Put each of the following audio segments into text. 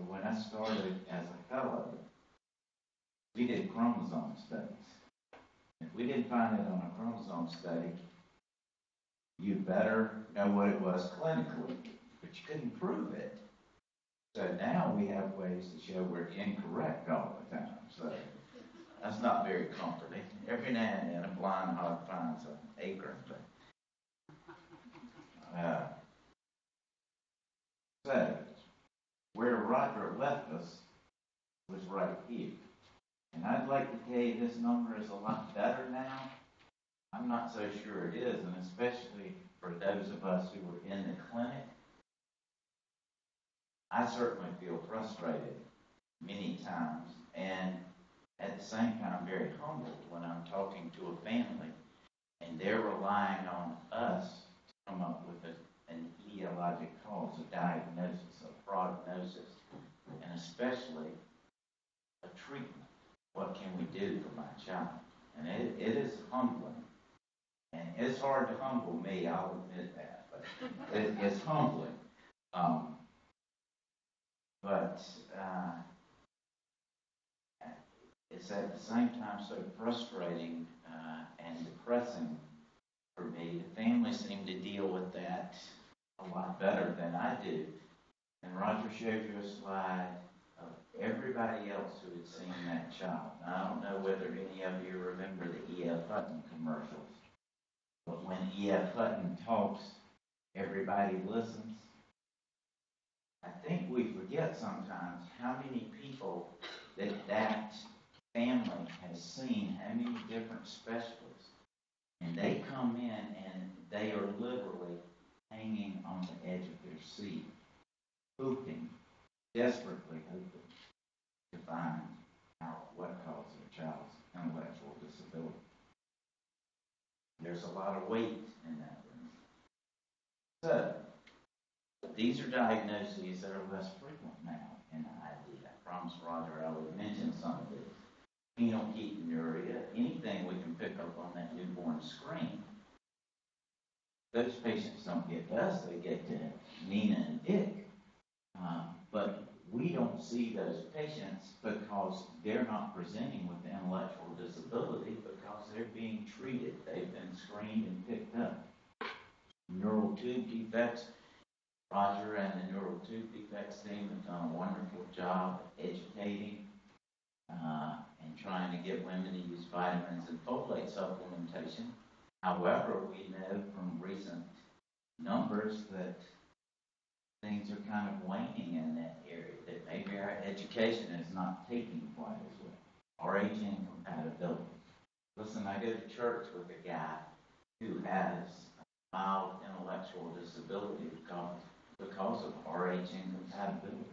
when I started as a fellow, we did chromosome studies. If we didn't find it on a chromosome study, you better know what it was clinically, but you couldn't prove it. So now we have ways to show we're incorrect all the time. So that's not very comforting. Every now and then a blind hog finds an acorn. So where Roger left us was right here. And I'd like to tell you this number is a lot better now. I'm not so sure it is, and especially for those of us who are in the clinic, I certainly feel frustrated many times, and at the same time very humbled when I'm talking to a family and they're relying on us to come up with an etiologic cause, a diagnosis, a prognosis, and especially a treatment. What can we do for my child? And it is humbling. And it's hard to humble me, I'll admit that, but it's humbling. But it's at the same time so frustrating and depressing for me. The family seem to deal with that a lot better than I do. And Roger showed you a slide of everybody else who had seen that child. Now, I don't know whether any of you remember the E.F. Hutton commercials, but when E.F. Hutton talks, everybody listens. I think we forget sometimes how many people that family has seen, how many different specialists. And they come in and they are literally hanging on the edge of their seat, hoping, desperately hoping to find out what caused their child's intellectual disability. There's a lot of weight in that room. So, these are diagnoses that are less frequent now in the ID. I promised Roger I would mention some of these. Phenylketonuria, anything we can pick up on that newborn screen. Those patients don't get to us, they get to Nina and Dick. But we don't see those patients because they're not presenting with intellectual disability because they're being treated. They've been screened and picked up. Neural tube defects. Roger and the neural tube defects team have done a wonderful job educating and trying to get women to use vitamins and folate supplementation. However, we know from recent numbers that things are kind of waning in that area, that maybe our education is not taking quite as well. RH incompatibility. Listen, I go to church with a guy who has a mild intellectual disability because of RH incompatibility.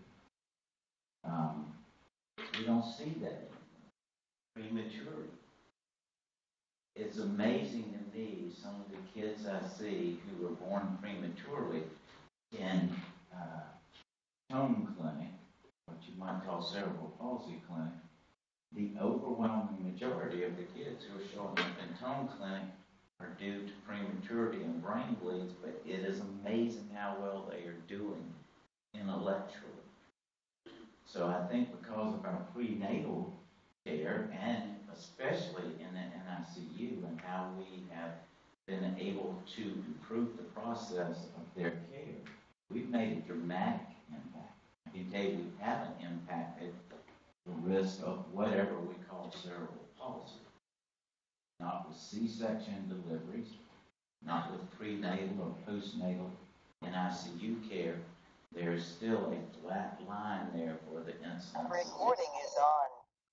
We don't see that anymore. Prematurity. It's amazing to me, some of the kids I see who were born prematurely in Tone Clinic, what you might call cerebral palsy clinic. The overwhelming majority of the kids who are showing up in Tone Clinic are due to prematurity and brain bleeds, but it is amazing how well they are doing intellectually. So I think because of our prenatal care, and especially in the NICU, and how we have been able to improve the process of their care, we've made a dramatic impact. I can tell you we haven't impacted the risk of whatever we call cerebral palsy. Not with C-section deliveries, not with prenatal or postnatal NICU care. There's still a flat line there for the incidence. Recording is on.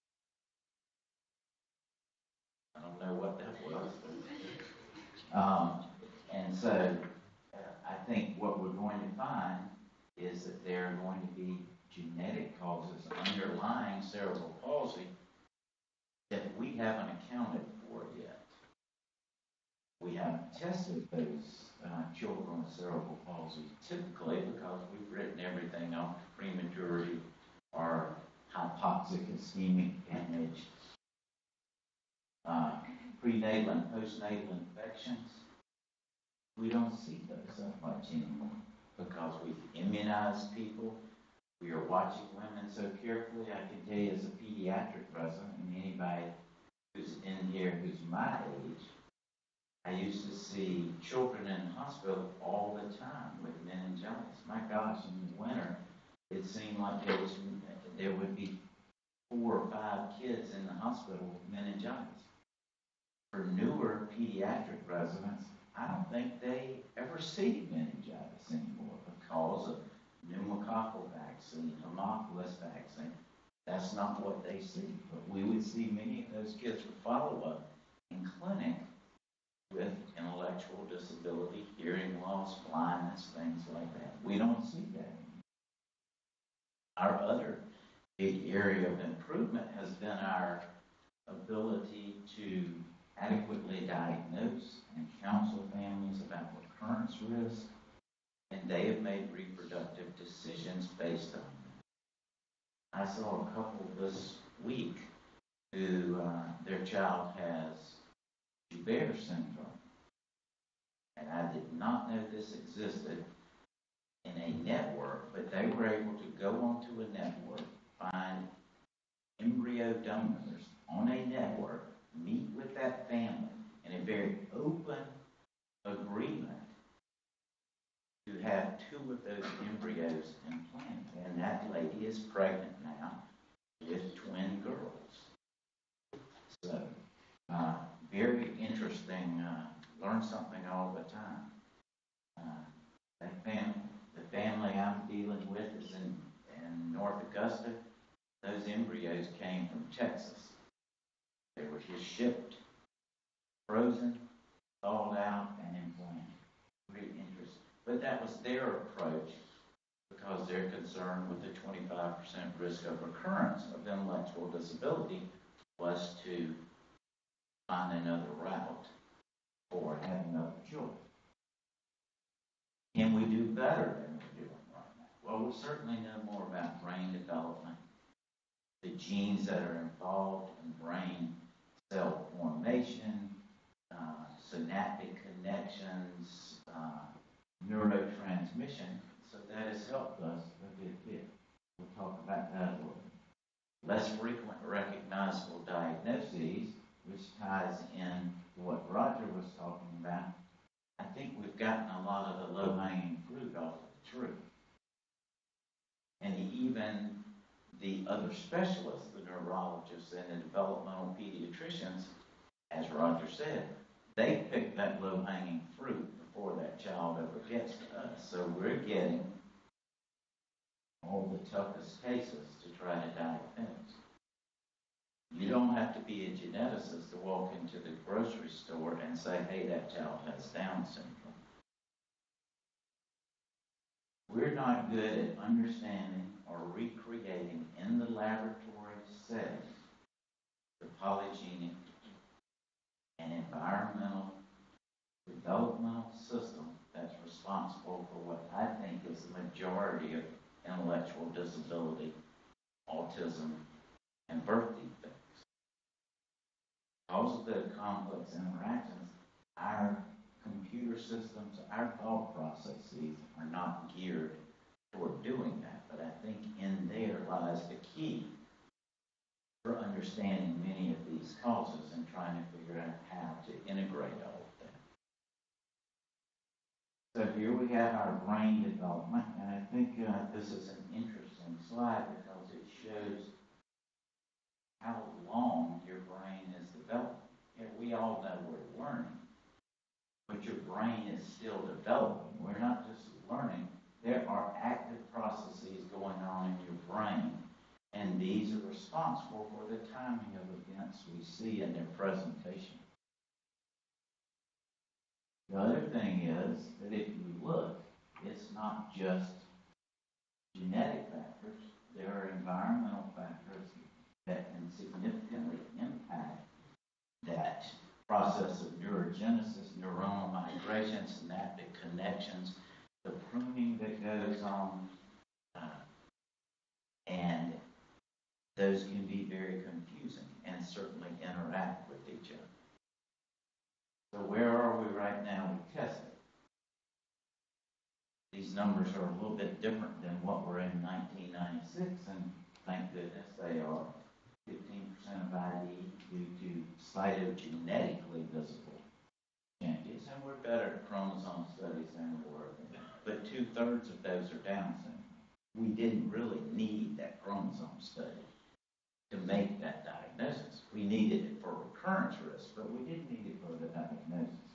I don't know what that was. And so I think what we're going to find is that there are going to be genetic causes underlying cerebral palsy that we haven't accounted for yet. We haven't tested those children with cerebral palsy typically because we've written everything off to prematurity or hypoxic ischemic damage. Prenatal and postnatal infections, we don't see those that much anymore because we've immunized people, We are watching women so carefully. I can tell you as a pediatric resident, and anybody who's in here who's my age, I used to see children in the hospital all the time with meningitis. My gosh, in the winter, it seemed like there would be 4 or 5 kids in the hospital with meningitis. For newer pediatric residents, I don't think they ever see meningitis anymore because of pneumococcal vaccine, Haemophilus vaccine. That's not what they see. But we would see many of those kids with follow-up in clinic with intellectual disability, hearing loss, blindness, things like that. We don't see that anymore. Our other big area of improvement has been our ability to adequately diagnose and counsel families about recurrence risk, and they have made reproductive decisions based on that. I saw a couple this week who their child has Joubert syndrome, and I did not know this existed in a network, but they were able to go onto a network, find embryo donors on a network, meet with that family in a very open agreement to have 2 of those embryos implanted. And that lady is pregnant now with twin girls. So, very interesting. Learn something all the time. The family I'm dealing with is in North Augusta. Those embryos came from Texas. They were just shipped, frozen, thawed out, and implanted. Pretty interesting. But that was their approach because they're concerned with the 25% risk of recurrence of intellectual disability was to find another route for having other children. Can we do better than we're doing right now? Well, we certainly know more about brain development, the genes that are involved in brain cell formation, synaptic connections, neurotransmission. So that has helped us a good bit. We'll talk about that a little bit. Less frequent recognizable diagnoses, which ties in to what Roger was talking about. I think we've gotten a lot of the low-hanging fruit off of the tree. And even the other specialists, the neurologists and the developmental pediatricians, as Roger said, they pick that low-hanging fruit before that child ever gets to us. So we're getting all the toughest cases to try to diagnose. You don't have to be a geneticist to walk into the grocery store and say, hey, that child has Down syndrome. We're not good at understanding or recreating in the laboratory setting the polygenic and environmental developmental system that's responsible for what I think is the majority of intellectual disability, autism, and birth defects. Because of the complex interactions, our computer systems, our thought processes are not geared toward doing that. But I think in there lies the key for understanding many of these causes and trying to figure out how to integrate all of that. So here we have our brain development, and I think this is an interesting slide because it shows how long your brain is developing. Yeah, we all know we're learning, but your brain is still developing. We're not just learning. There are active processes going on in your brain, and these are responsible for the timing of events we see in their presentation. The other thing is that if you look, it's not just genetic factors. There are environmental factors that can significantly impact that process of neurogenesis, neuronal migration, synaptic connections, the pruning that goes on, and those can be very confusing and certainly interact with each other. So where are we right now with testing? these numbers are a little bit different than what were in 1996, and thank goodness they are. 15% of ID due to cytogenetically visible changes, and we're better at chromosome studies than we were then. But 2/3 of those are Down syndrome. We didn't really need that chromosome study to make that diagnosis. We needed it for recurrence risk, but we didn't need it for the diagnosis.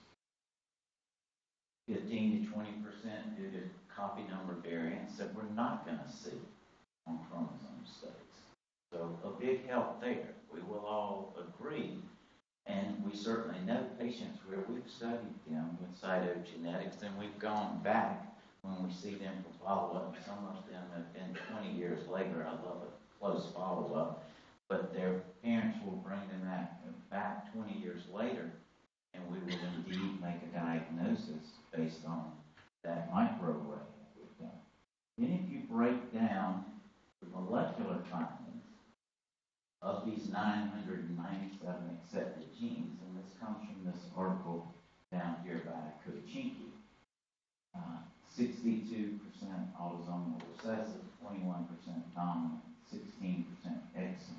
15 to 20% due to copy number variants that we're not going to see on chromosome studies. So a big help there. We will all agree, and we certainly know patients where we've studied them with cytogenetics, and we've gone back when we see them for follow-up. Some of them have been 20 years later. I love a close follow-up, but their parents will bring them back 20 years later, and we will indeed make a diagnosis based on that microarray that we've done. Then if you break down the molecular findings of these 997 accepted genes, and this comes from this article down here by Kochinki, 62% autosomal recessive, 21% dominant, 16% X.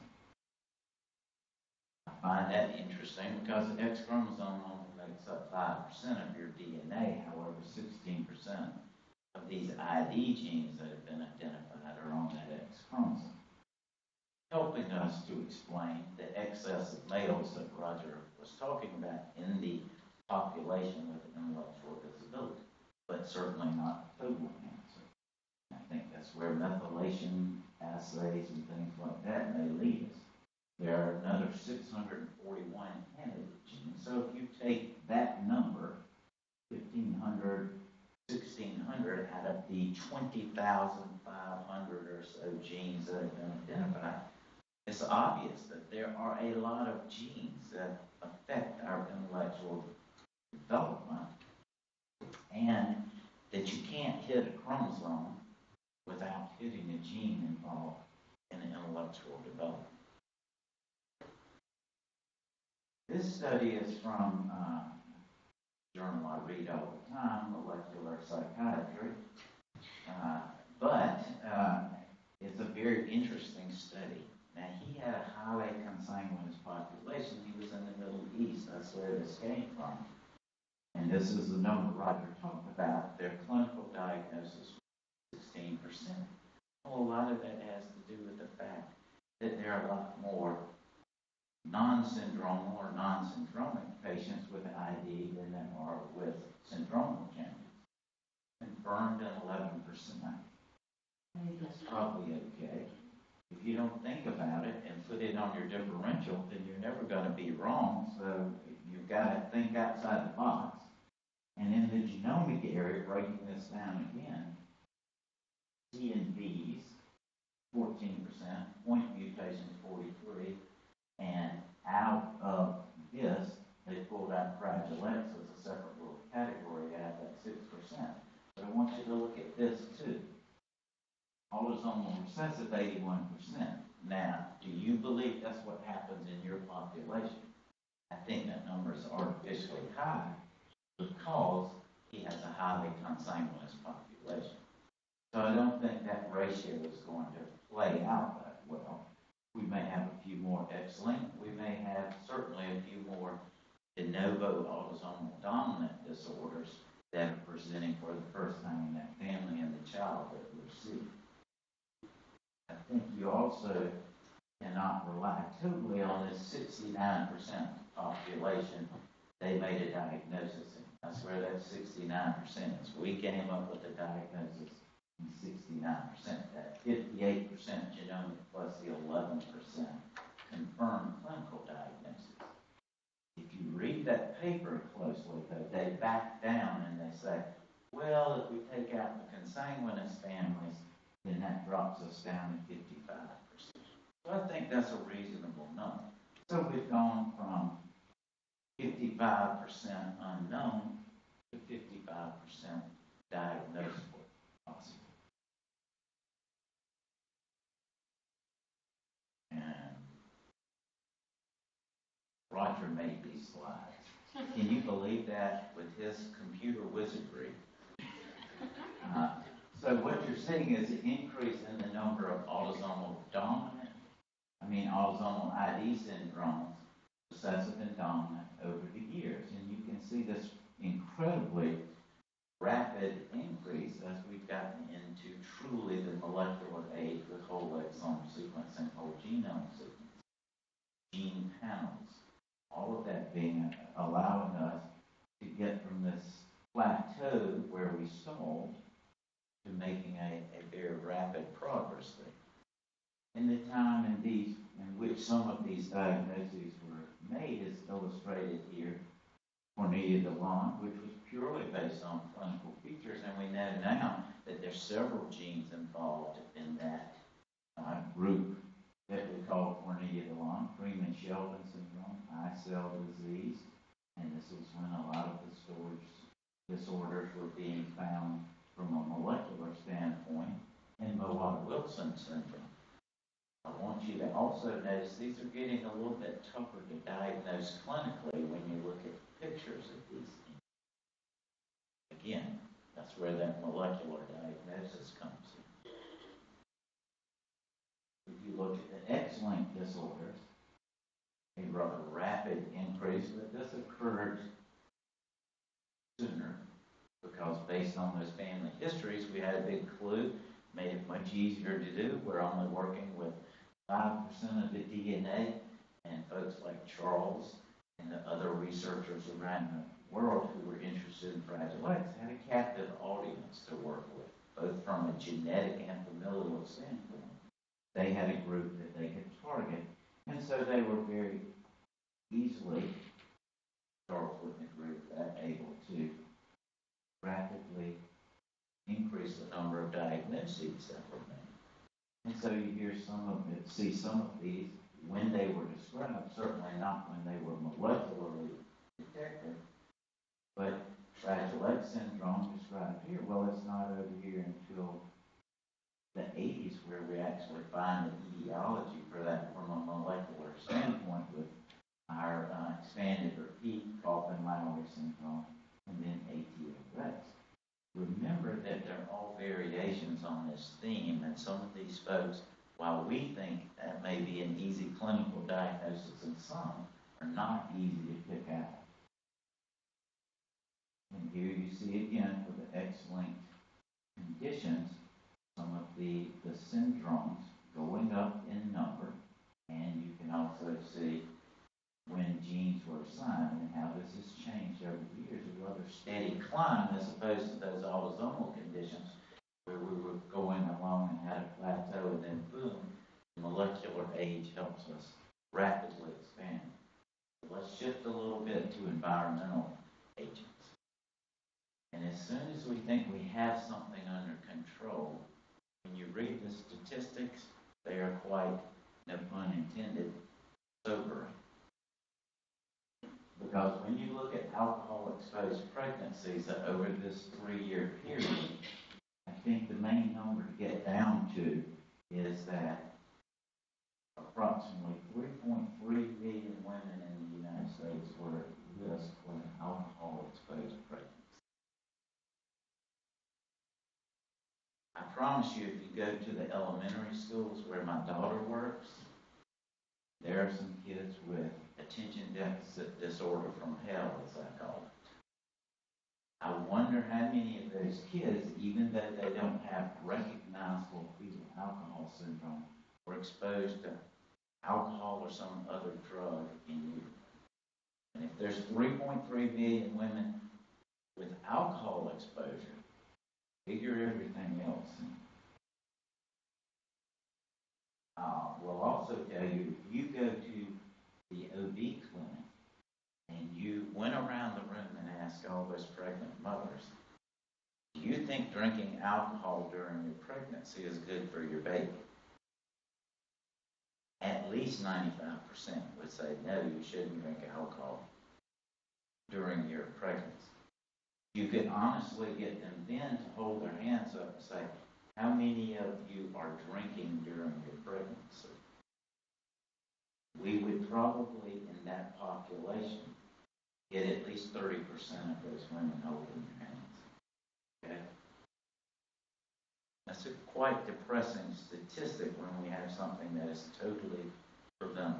I find that interesting because the X chromosome only makes up 5% of your DNA. However, 16% of these ID genes that have been identified are on that X chromosome, helping us to explain the excess of males that Roger was talking about in the population with intellectual disability, but certainly not total cancer. I think that's where methylation assays and things like that may lead us. There are another 641 candidate genes. So if you take that number, 1,500, 1,600 out of the 20,500 or so genes that have been identified, it's obvious that there are a lot of genes that affect our intellectual development, and that you can't hit a chromosome without hitting a gene involved in intellectual development. This study is from a journal I read all the time, Molecular Psychiatry, but it's a very interesting study. Now, he had a highly consanguineous population. He was in the Middle East. That's where this came from. And this is the number Roger talked about. Their clinical diagnosis was 16%. Well, a lot of that has to do with the fact that there are a lot more non-syndromal or non-syndromic patients with ID than there are with syndromal changes. Confirmed in 11%. That's probably okay. If you don't think about it and put it on your differential, then you're never going to be wrong. So you've got to think outside the box. And in the genomic area, breaking this down again, C and B's, 14%, point mutations, 43%, and out of this, they pulled out Fragile X as a separate little category, add that 6%. But I want you to look at this too. Autosomal recessive, 81%. Now, do you believe that's what happens in your population? I think that number is artificially high because he has a highly consanguineous population. So I don't think that ratio is going to play out that well. We may have a few more X-linked. We may have certainly a few more de novo autosomal dominant disorders that are presenting for the first time in that family and the child that we see. I think you also cannot rely totally on this 69% population they made a diagnosis in. That's where that 69% is. We came up with a diagnosis in 69%. That 58% genomic plus the 11% confirmed clinical diagnosis. If you read that paper closely, though, they back down and they say, well, if we take out the consanguineous families, then that drops us down to 55%. So I think that's a reasonable number. So we've gone from 55% unknown to 55% diagnosable possible. And Roger made these slides. Can you believe that with his computer wizardry? So what you're seeing is an increase in the number of autosomal ID syndromes, recessive and dominant, over the years. And you can see this incredibly rapid increase as we've gotten into truly the molecular age with whole exome sequencing, whole genome sequencing, gene panels, all of that being allowing us to get from this plateau where we stalled to making a very rapid progress there. And the time in which some of these diagnoses were made is illustrated here. Cornelia de Lange, which was purely based on clinical features, and we know now that there's several genes involved in that group that we call Cornelia de Lange, Freeman-Sheldon syndrome, eye cell disease, and this was when a lot of the storage disorders were being found from a molecular standpoint, and Mowat-Wilson syndrome. I want you to also notice these are getting a little bit tougher to diagnose clinically when you look at pictures of these things. Again, that's where that molecular diagnosis comes in. If you look at the X-linked disorders, a rather rapid increase, but this occurred sooner because based on those family histories, we had a big clue, made it much easier to do. We're only working with 5% of the DNA, and folks like Charles and the other researchers around the world who were interested in Fragile X had a captive audience to work with, both from a genetic and familial standpoint. They had a group that they could target, and so they were very easily, Charles Whitman group, able to rapidly increase the number of diagnoses that were made. And so you hear see some of these when they were described, certainly not when they were molecularly detected, but Fragile X syndrome described here, well, it's not over here until the 80s where we actually find the etiology for that from a molecular standpoint with our expanded repeat Kaufman-Lowry syndrome and then ATLX. Remember that they're all variations on this theme, and some of these folks, while we think that may be an easy clinical diagnosis in some, are not easy to pick out. And here you see again for the X-linked conditions, some of the syndromes going up in number, and you can also see when genes were assigned and how this has changed over the years, a rather steady climb as opposed to those autosomal conditions where we were going along and had a plateau and then boom, molecular age helps us rapidly expand. So let's shift a little bit to environmental agents. And as soon as we think we have something under control, when you read the statistics, they are quite, no pun intended, sobering. Because when you look at alcohol-exposed pregnancies over this 3-year period, I think the main number to get down to is that approximately 3.3 million women in the United States were at risk for an alcohol-exposed pregnancy. I promise you, if you go to the elementary schools where my daughter works, there are some kids with attention deficit disorder from hell, as I call it. I wonder how many of those kids, even though they don't have recognizable fetal alcohol syndrome, were exposed to alcohol or some other drug in utero. And if there's 3.3 million women with alcohol exposure, figure everything else in. We'll also tell you, if you go to the OB clinic and you went around the room and asked all those pregnant mothers, do you think drinking alcohol during your pregnancy is good for your baby? At least 95% would say, no, you shouldn't drink alcohol during your pregnancy. You could honestly get them then to hold their hands up and say, how many of you are drinking during your pregnancy? We would probably, in that population, get at least 30% of those women holding their hands. Okay? That's a quite depressing statistic when we have something that is totally preventable.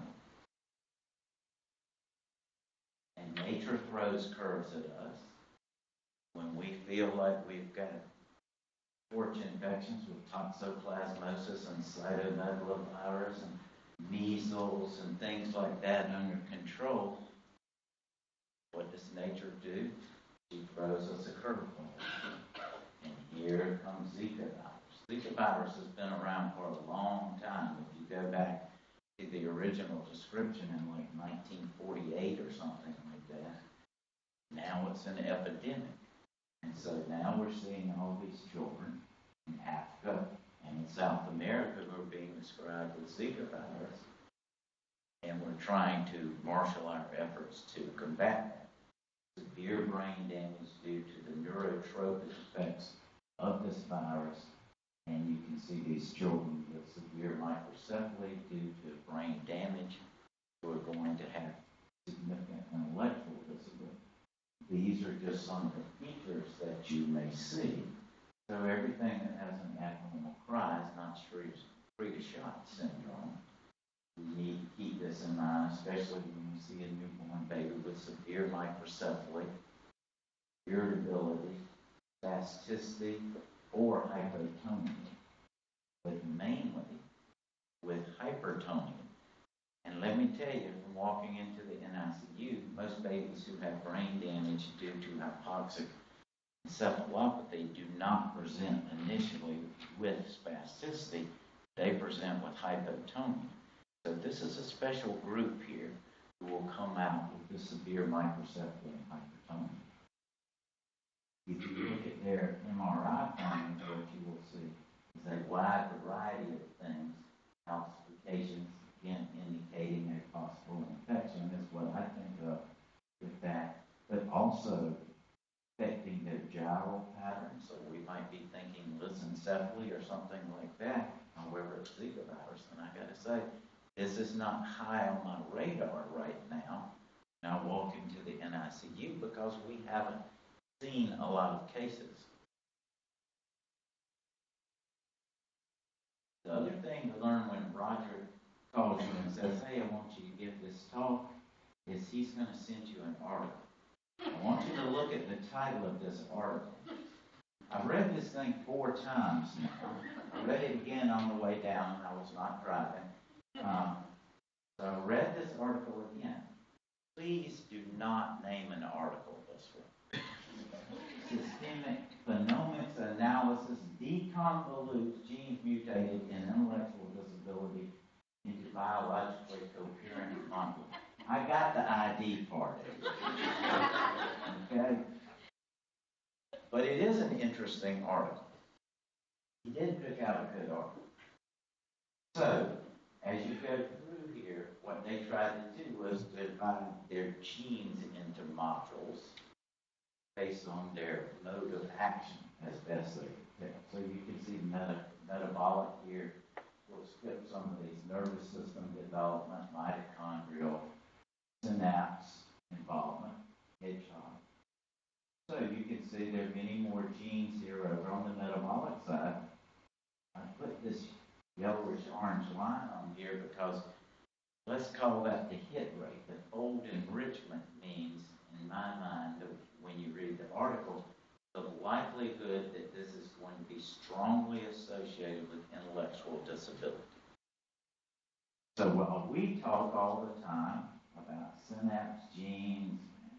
And nature throws curves at us. When we feel like we've got porch infections with toxoplasmosis and cytomegalovirus and measles and things like that under control, what does nature do? She throws us a curveball. And here comes Zika virus. Zika virus has been around for a long time. If you go back to the original description in like 1948 or something like that, now it's an epidemic. And so now we're seeing all these children in Africa and in South America who are being described with Zika virus. And we're trying to marshal our efforts to combat that. Severe brain damage due to the neurotropic effects of this virus. And you can see these children with severe microcephaly due to brain damage who are going to have significant intellectual disability. These are just some of the features that you may see. So everything that has an abnormal cry is not Friedreich syndrome. We need to keep this in mind, especially when you see a newborn baby with severe microcephaly, irritability, spasticity, or hypotonia, but mainly with hypertonia. And let me tell you, from walking into the NICU, most babies who have brain damage due to hypoxic encephalopathy do not present initially with spasticity. They present with hypotonia. So this is a special group here who will come out with the severe microcephaly and hypertonia. If you look at their MRI findings, what you will see is a wide variety of things, calcifications, again indicating a possible infection is what I think of with that, but also affecting their gyral pattern. So we might be thinking lissencephaly or something like that. However, it's Zika virus, and I got to say, this is not high on my radar right now. Now I walk into the NICU because we haven't seen a lot of cases. The other thing to learn when Roger calls you and says, hey, I want you to give this talk, is he's going to send you an article. I want you to look at the title of this article. I've read this thing 4 times now. I read it again on the way down. I was not driving. So I read this article again. Please do not name an article this way. Systemic phenomics analysis deconvolutes genes mutated in intellectual disability into biologically coherent modules. I got the ID part of it. Okay? But it is an interesting article. He did pick out a good article. So, as you go through here, what they tried to do was divide their genes into modules based on their mode of action as best they could tell. So you can see metabolic here. We'll skip some of these nervous system development, mitochondrial, synapse involvement, hedgehog. So you can see there are many more genes here over on the metabolic side. I put this yellowish orange line on here because let's call that the hit rate. The fold enrichment means, in my mind, when you read the article, the likelihood that this is going to be strongly associated with intellectual disability. So while we talk all the time about synapse genes,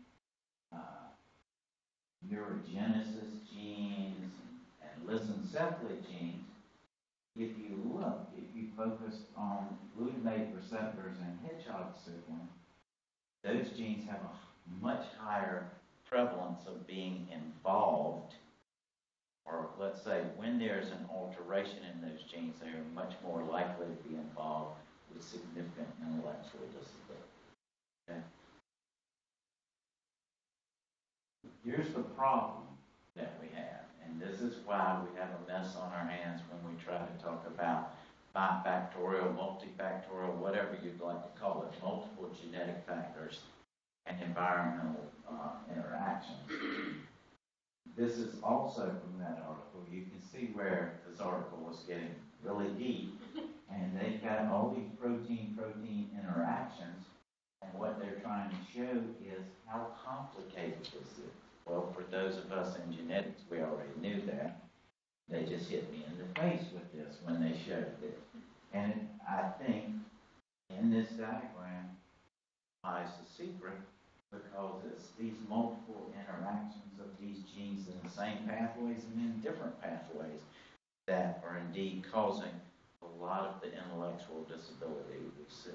neurogenesis genes, and lissencephaly genes, if you focus on glutamate receptors and hedgehog signaling, those genes have a much higher prevalence of being involved, or let's say when there's an alteration in those genes, they are much more likely to be involved with significant intellectual disability. Okay? Here's the problem that we have, and this is why we have a mess on our hands when we try to talk about bifactorial, multifactorial, whatever you'd like to call it, multiple genetic factors and environmental interactions. this is also from that article. You can see where this article was getting really deep. And they've got all these protein-protein interactions. And what they're trying to show is how complicated this is. Well, for those of us in genetics, we already knew that. They just hit me in the face with this when they showed this. And I think in this diagram lies the secret, because it's these multiple interactions of these genes in the same pathways and in different pathways that are indeed causing a lot of the intellectual disability we see.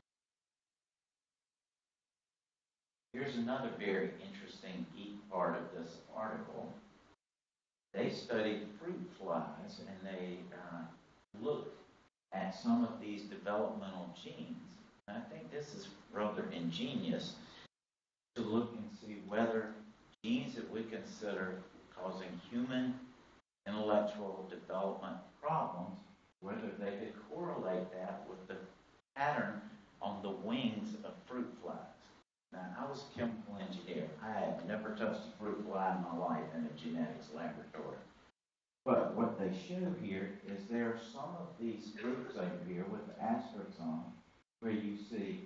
Here's another very interesting geek part of this article. They studied fruit flies and they looked at some of these developmental genes. And I think this is rather ingenious to look and see whether genes that we consider causing human intellectual development problems, whether they could correlate that with the pattern on the wings of fruit flies. Now, I was a chemical engineer. I had never touched a fruit fly in my life in a genetics laboratory. But what they show here is there are some of these groups over here with the asterisks on, where you see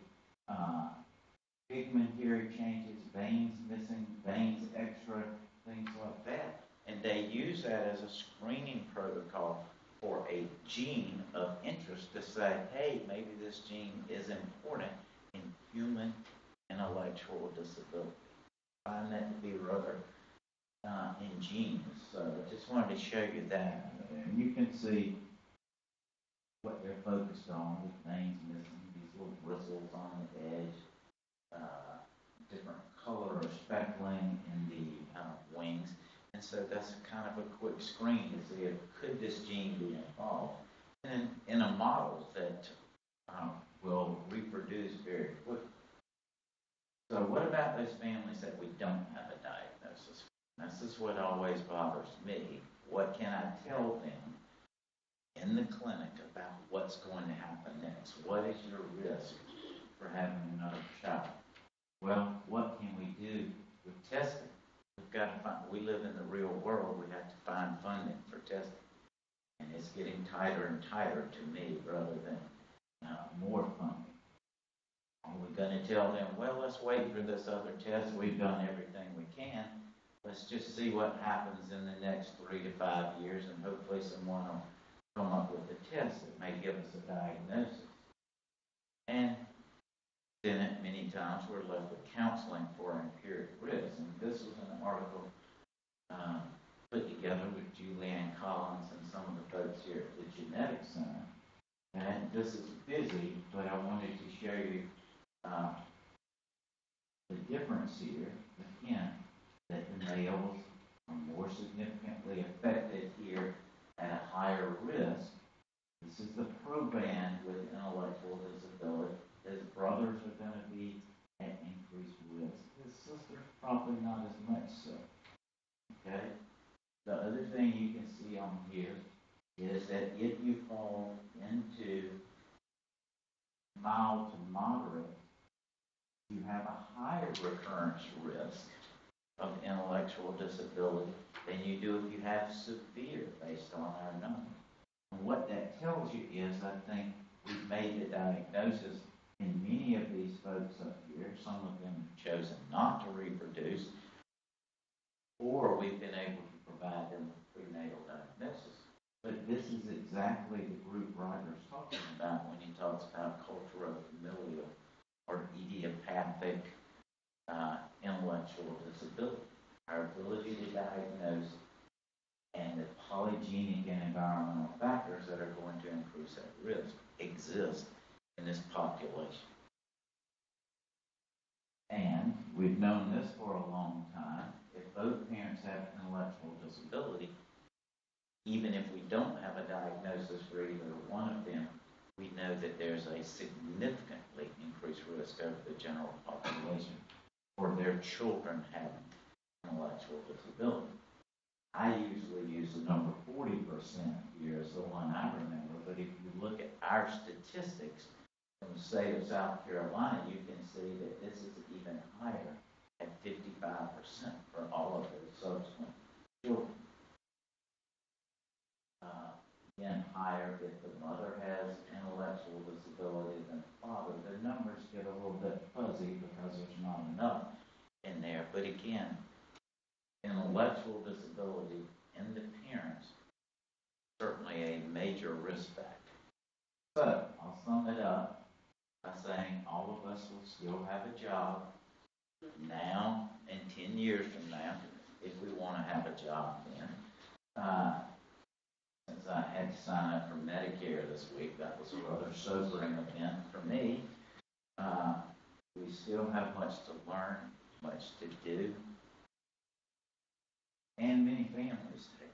pigmentary changes, veins missing, veins extra, things like that. And they use that as a screening protocol for a gene of interest to say, hey, maybe this gene is important in human intellectual disability. I find that to be rather ingenious. So I just wanted to show you that. And you can see what they're focused on with veins missing, these little bristles on the edge, different color or speckling in the wings. And so that's a kind of a quick screen to see if could this gene be involved in a model that will reproduce very quickly. So what about those families that we don't have a diagnosis? This is what always bothers me. What can I tell them in the clinic about what's going to happen next? What is your risk for having another child? Well, what can we do with testing? We've got to find, we live in the real world, we have to find funding for testing. And it's getting tighter and tighter to me rather than more funding. Are we going to tell them, well, let's wait for this other test, we've done everything we can, let's just see what happens in the next 3 to 5 years, and hopefully someone will come up with a test that may give us a diagnosis. And then many times we're left with counseling for empiric risk. And this was an article put together with Julianne Collins and some of the folks here at the Genetics Center. And this is busy, but I wanted to show you the difference here, again, that the males are more significantly affected here at a higher risk. This is the proband with intellectual disability. His brothers are going to be at increased risk. His sister's probably not as much so. Okay? The other thing you can see on here is that if you fall into mild to moderate, you have a higher recurrence risk of intellectual disability than you do if you have severe, based on our numbers. And what that tells you is, I think, we've made the diagnosis in many of these folks up here. Some of them have chosen not to reproduce, or we've been able to provide them with prenatal diagnosis. But this is exactly the group Ryder's talking about when he talks about cultural familial or idiopathic intellectual disability. Our ability to diagnose and the polygenic and environmental factors that are going to increase that risk exist in this population. And we've known this for a long time. If both parents have intellectual disability, even if we don't have a diagnosis for either one of them, we know that there's a significantly increased risk over the general population for their children having intellectual disability. I usually use the number 40% here as the one I remember, but if you look at our statistics from the state of South Carolina, you can see that this is even higher at 55% for all of those subsequent children. Again, higher if the mother has intellectual disability than the father. The numbers get a little bit fuzzy because there's not enough in there. But again, intellectual disability in the parents certainly a major risk factor. So I'll sum it up by saying all of us will still have a job now and 10 years from now if we want to have a job then. Since I had to sign up for Medicare this week, that was a rather sobering event for me. We still have much to learn, much to do, and many families do.